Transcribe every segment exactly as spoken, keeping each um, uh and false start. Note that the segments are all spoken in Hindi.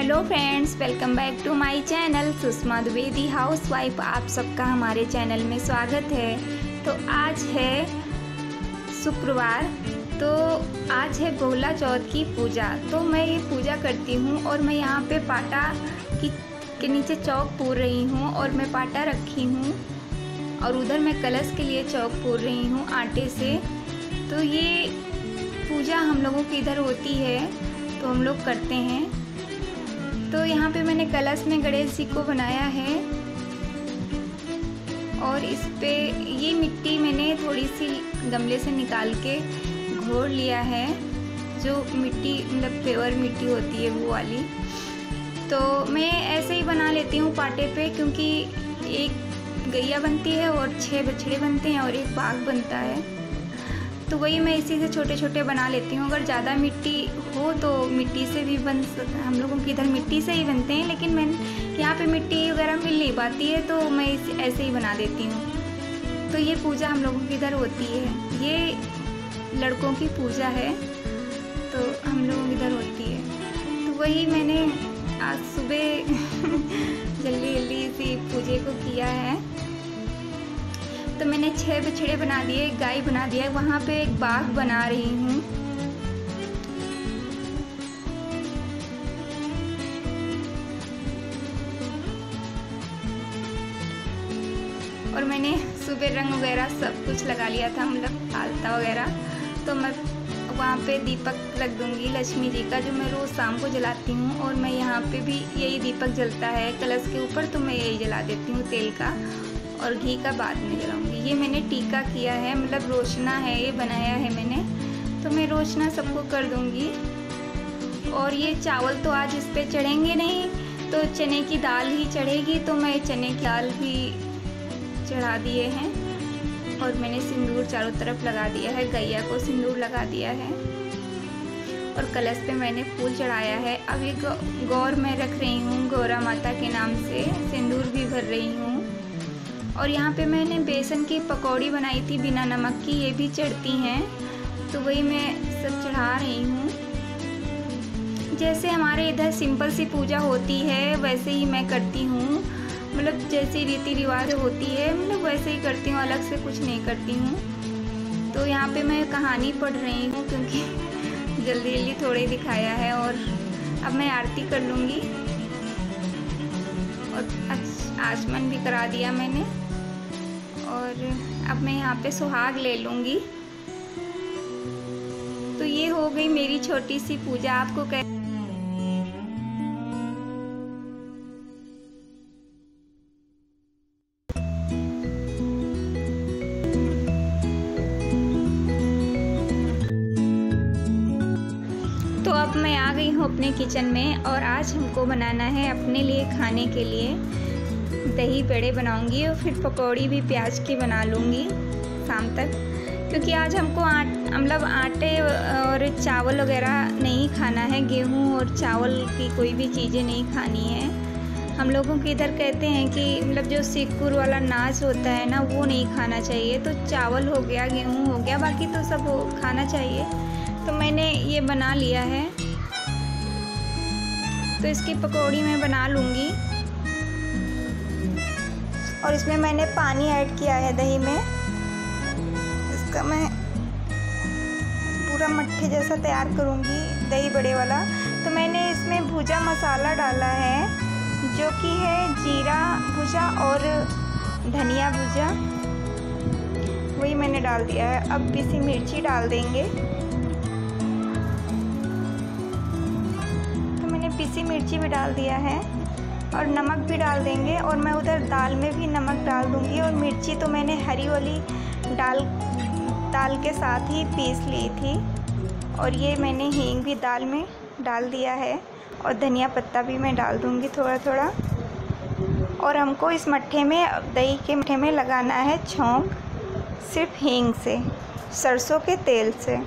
Hello friends, welcome back to my channel Sushma Dwivedi housewife. आप सबका हमारे चैनल में स्वागत है। तो आज है शुक्रवार, तो आज है भोला चौथ की पूजा। तो मैं ये पूजा करती हूँ और मैं यहाँ पे पाटा की के नीचे चौक पूर रही हूँ और मैं पाटा रखी हूँ और उधर मैं कलश के लिए चौक पूर रही हूँ आटे से। तो ये पूजा हम लोगों की इधर होती है, तो हम लोग करते हैं। तो यहाँ पे मैंने कलश में गणेश जी को बनाया है और इस पे ये मिट्टी मैंने थोड़ी सी गमले से निकाल के घोर लिया है, जो मिट्टी मतलब प्योर मिट्टी होती है वो वाली। तो मैं ऐसे ही बना लेती हूँ पाटे पे, क्योंकि एक गैया बनती है और छः बछड़े बनते हैं और एक बाघ बनता है। तो वही मैं इसी से छोटे छोटे बना लेती हूँ। अगर ज़्यादा मिट्टी हो तो मिट्टी से भी बन सक हम लोगों के इधर मिट्टी से ही बनते हैं, लेकिन मैं यहाँ पे मिट्टी वगैरह मिल नहीं पाती है तो मैं इस ऐसे ही बना देती हूँ। तो ये पूजा हम लोगों की इधर होती है, ये लड़कों की पूजा है, तो हम लोगों की इधर होती है। तो वही मैंने आज सुबह जल्दी जल्दी इसी पूजे को किया है। तो मैंने छह बछड़े बना दिए, एक गाय बना दिया, वहाँ पे एक बाघ बना रही हूँ। और मैंने सुबह रंग वगैरह सब कुछ लगा लिया था, मतलब आलता वगैरह। तो मैं वहाँ पे दीपक रख दूँगी लक्ष्मी जी का, जो मैं रोज़ शाम को जलाती हूँ। और मैं यहाँ पे भी यही दीपक जलता है कलश के ऊपर, तो मैं यही जला देती हूँ तेल का, और घी का बाद में जलाऊंगी। ये मैंने टीका किया है, मतलब रोशना है, ये बनाया है मैंने, तो मैं रोशना सबको कर दूंगी। और ये चावल तो आज इस पे चढ़ेंगे नहीं, तो चने की दाल ही चढ़ेगी, तो मैं चने की दाल भी चढ़ा दिए हैं। और मैंने सिंदूर चारों तरफ लगा दिया है, गैया को सिंदूर लगा दिया है। और कलश पे मैंने फूल चढ़ाया है। अब ये गौर मैं रख रही हूँ, गौरा माता के नाम से सिंदूर भी भर रही हूँ। और यहाँ पे मैंने बेसन की पकौड़ी बनाई थी बिना नमक की, ये भी चढ़ती हैं, तो वही मैं सब चढ़ा रही हूँ। जैसे हमारे इधर सिंपल सी पूजा होती है वैसे ही मैं करती हूँ, मतलब जैसे रीति रिवाज होती है मतलब वैसे ही करती हूँ, अलग से कुछ नहीं करती हूँ। तो यहाँ पे मैं कहानी पढ़ रही हूँ, क्योंकि जल्दी जल्दी थोड़े दिखाया है। और अब मैं आरती कर लूँगी और आचमन भी करा दिया मैंने। और अब मैं यहाँ पे सुहाग ले लूँगी। तो ये हो गई मेरी छोटी सी पूजा। आपको कैसे तो अब मैं आ गई हूँ अपने किचन में, और आज हमको बनाना है अपने लिए खाने के लिए दही बड़े बनाऊंगी, और फिर पकौड़ी भी प्याज की बना लूँगी शाम तक, क्योंकि आज हमको आट मतलब आटे और चावल वगैरह नहीं खाना है, गेहूँ और चावल की कोई भी चीज़ें नहीं खानी है। हम लोगों के इधर कहते हैं कि मतलब जो सिक्कुर वाला नाच होता है ना, वो नहीं खाना चाहिए। तो चावल हो गया, गेहूँ हो गया, बाकी तो सब हो खाना चाहिए। तो मैंने ये बना लिया है, तो इसकी पकौड़ी मैं बना लूँगी। और इसमें मैंने पानी ऐड किया है दही में, इसका मैं पूरा मट्ठे जैसा तैयार करूँगी दही बड़े वाला। तो मैंने इसमें भुजा मसाला डाला है, जो कि है जीरा भुजा और धनिया भुजा, वही मैंने डाल दिया है। अब पिसी मिर्ची डाल देंगे, तो मैंने पिसी मिर्ची भी डाल दिया है, और नमक भी डाल देंगे। और मैं उधर दाल में भी नमक डाल दूंगी। और मिर्ची तो मैंने हरी वाली दाल दाल के साथ ही पीस ली थी। और ये मैंने हींग भी दाल में डाल दिया है, और धनिया पत्ता भी मैं डाल दूंगी थोड़ा थोड़ा। और हमको इस मट्ठे में, दही के मट्ठे में लगाना है छौंक, सिर्फ हींग से, सरसों के तेल से।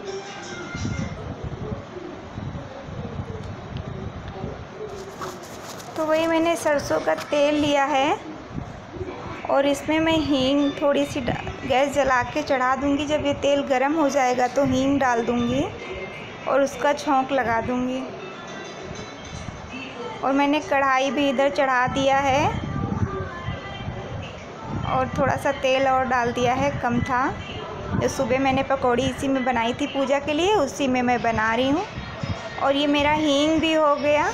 तो वही मैंने सरसों का तेल लिया है, और इसमें मैं हींग थोड़ी सी गैस जला के चढ़ा दूंगी। जब ये तेल गर्म हो जाएगा तो हींग डाल दूंगी और उसका छौंक लगा दूंगी। और मैंने कढ़ाई भी इधर चढ़ा दिया है और थोड़ा सा तेल और डाल दिया है, कम था। जो सुबह मैंने पकौड़ी इसी में बनाई थी पूजा के लिए, उसी में मैं बना रही हूँ। और ये मेरा हींग भी हो गया,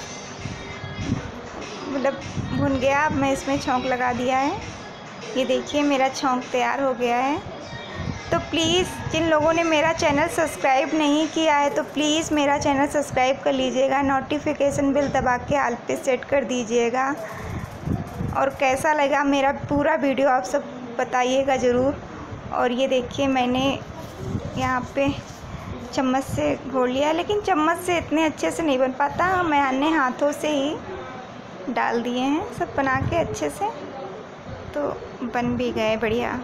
मतलब भुन गया। अब मैं इसमें छौंक लगा दिया है। ये देखिए मेरा छौंक तैयार हो गया है। तो प्लीज़ जिन लोगों ने मेरा चैनल सब्सक्राइब नहीं किया है तो प्लीज़ मेरा चैनल सब्सक्राइब कर लीजिएगा, नोटिफिकेशन बेल दबा के ऑल पे सेट कर दीजिएगा। और कैसा लगा मेरा पूरा वीडियो आप सब बताइएगा ज़रूर। और ये देखिए मैंने यहाँ पे चम्मच से घोल लिया, लेकिन चम्मच से इतने अच्छे से नहीं बन पाता, मैंने हाथों से ही डाल दिए हैं सब बना के अच्छे से, तो बन भी गए बढ़िया।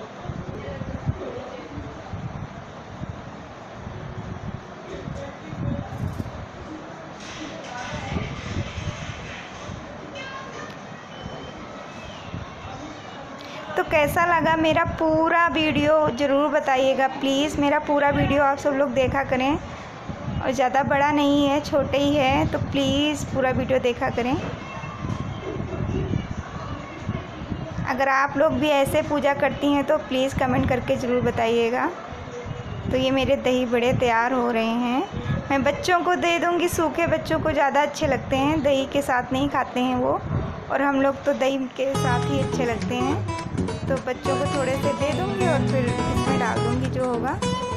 तो कैसा लगा मेरा पूरा वीडियो ज़रूर बताइएगा प्लीज़। मेरा पूरा वीडियो आप सब लोग देखा करें, और ज़्यादा बड़ा नहीं है, छोटे ही है, तो प्लीज़ पूरा वीडियो देखा करें। अगर आप लोग भी ऐसे पूजा करती हैं तो प्लीज़ कमेंट करके ज़रूर बताइएगा। तो ये मेरे दही बड़े तैयार हो रहे हैं, मैं बच्चों को दे दूँगी। सूखे बच्चों को ज़्यादा अच्छे लगते हैं, दही के साथ नहीं खाते हैं वो, और हम लोग तो दही के साथ ही अच्छे लगते हैं। तो बच्चों को थोड़े से दे दूँगी और फिर इसमें डाल दूँगी जो होगा।